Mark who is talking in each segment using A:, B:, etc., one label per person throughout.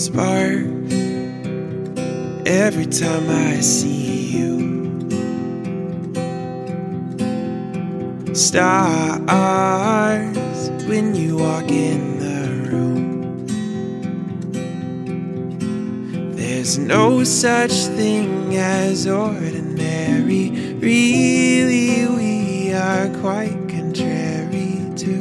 A: sparks every time I see you. Stars when you walk in the room. There's no such thing as ordinary. Really, we are quite contrary to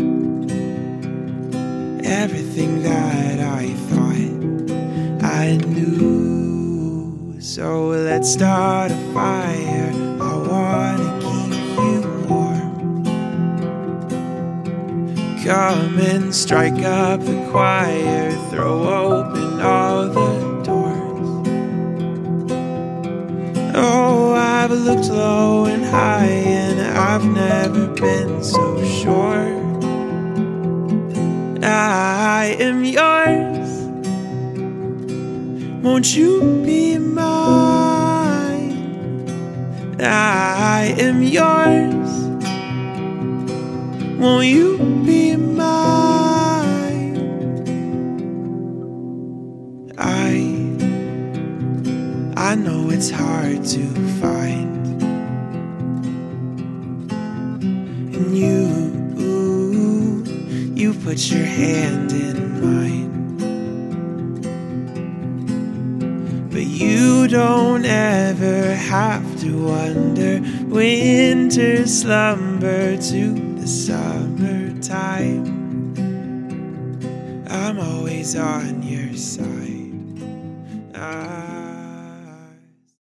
A: everything that I thought I knew. So let's start a fire. I wanna keep you warm. Come and strike up the choir. Throw open all the doors. Oh, I've looked low and high, and I've never been so sure I am yours. Won't you be mine? I am yours. Won't you be mine? I know it's hard to find, and you put your hand in mine. But you don't ever have to wonder winter slumber to the summertime. I'm always on your side.